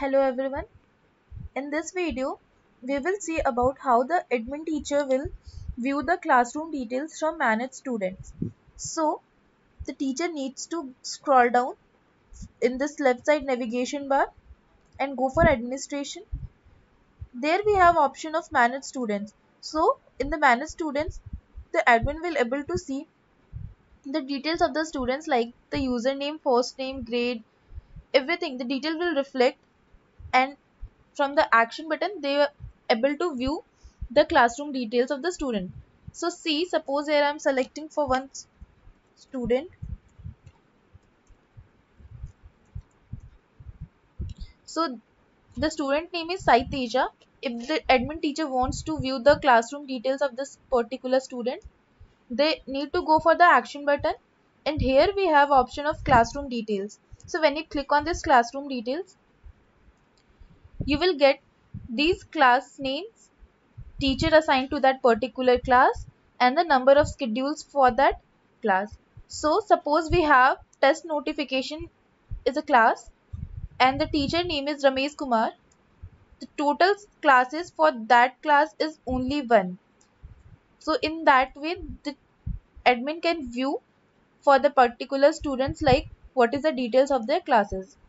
Hello everyone. In this video, we will see about how the admin teacher will view the classroom details from managed students. So, the teacher needs to scroll down in this left side navigation bar and go for administration. There we have option of managed students. So, in the managed students, the admin will able to see the details of the students like the username, first name, grade, everything. The detail will reflect, and from the action button they are able to view the classroom details of the student. So see, suppose here I am selecting for one student. So the student name is Sai Teja. If the admin teacher wants to view the classroom details of this particular student, they need to go for the action button, and here we have option of classroom details. So when you click on this classroom details, you will get these class names, teacher assigned to that particular class, and the number of schedules for that class. So suppose we have test notification is a class and the teacher name is Ramesh Kumar. The total classes for that class is only one. So in that way the admin can view for the particular students like what is the details of their classes.